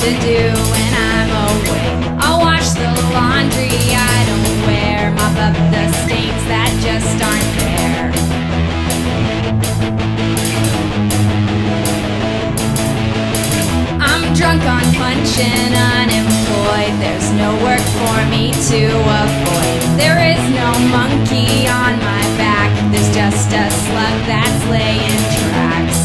to do when I'm away. I'll wash the laundry I don't wear, mop up the stains that just aren't there. I'm drunk on punch and unemployed. There's no work for me to avoid. There is no monkey on my back. There's just a slug that's laying tracks.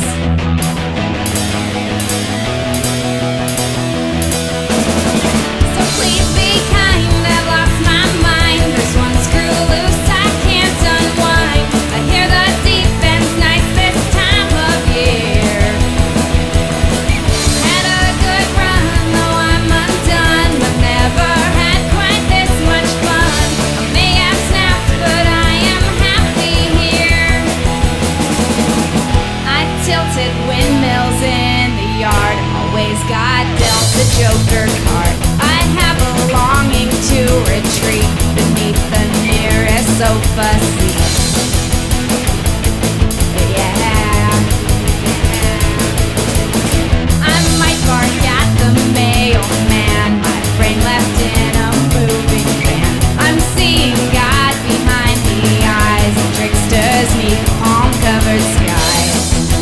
So please be kind, I've lost my mind. There's one screw loose I can't unwind. I hear the defense nice this time of year. Had a good run, though I'm undone. I've never had quite this much fun. I may have snapped, but I am happy here. I tilted windmills in the yard, always got dealt the Joker card. I have a longing to retreat beneath the nearest sofa seat. Yeah, I might bark at the mailman, my brain left in a moving van. I'm seeing God behind the eyes, tricksters neath palm-covered skies.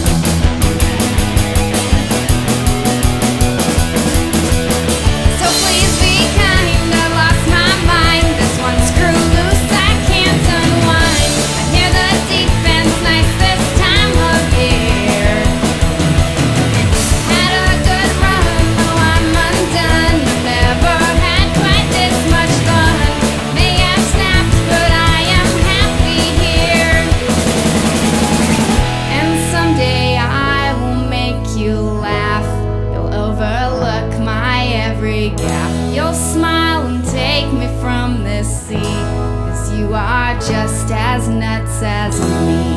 So please be kind, I've lost my mind. This one screw loose I can't unwind. I hear the defense nice this time of year. Had a good run, though I'm undone. I've never had quite this much fun. May have snapped, but I am happy here. And someday I will make you laugh. You'll overlook my every gaffe. You'll smile and take me from this sea, 'cause you are just as nuts as me.